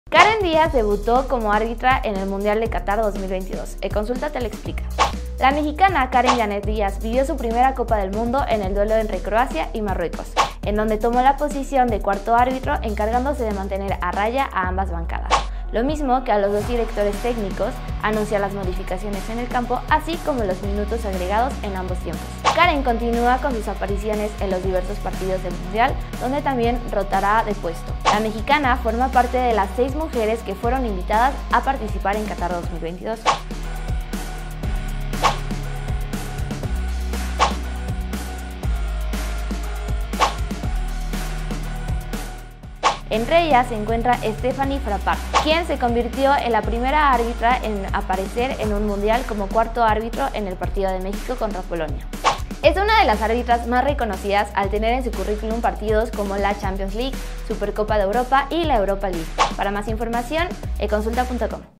Karen Díaz debutó como árbitra en el Mundial de Qatar 2022. Consulta te lo explica. La mexicana Karen Janet Díaz vivió su primera Copa del Mundo en el duelo entre Croacia y Marruecos, en donde tomó la posición de cuarto árbitro, encargándose de mantener a raya a ambas bancadas. Lo mismo que a los dos directores técnicos, anuncia las modificaciones en el campo, así como los minutos agregados en ambos tiempos. Karen continúa con sus apariciones en los diversos partidos del Mundial, donde también rotará de puesto. La mexicana forma parte de las 6 mujeres que fueron invitadas a participar en Qatar 2022. Entre ellas se encuentra Stephanie Frappart, quien se convirtió en la primera árbitra en aparecer en un mundial como cuarto árbitro en el partido de México contra Polonia. Es una de las árbitras más reconocidas al tener en su currículum partidos como la Champions League, Supercopa de Europa y la Europa League. Para más información, consulta.com.